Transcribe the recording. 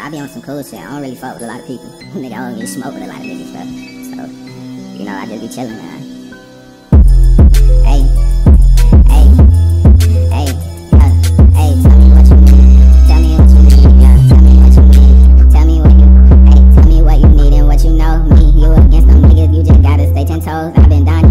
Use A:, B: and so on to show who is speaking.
A: I be on some cool shit. I don't really fuck with a lot of people. Nigga, I don't really smoke with a lot of niggas, stuff. So, you know, I just be chilling, man. Hey, hey, hey, yeah, hey, tell me what you need. Tell me what you need, yeah, tell me what you need. Tell me what you, hey, tell me what you need and what you know. Me, you against them niggas, you just gotta stay 10 toes. I've been dying.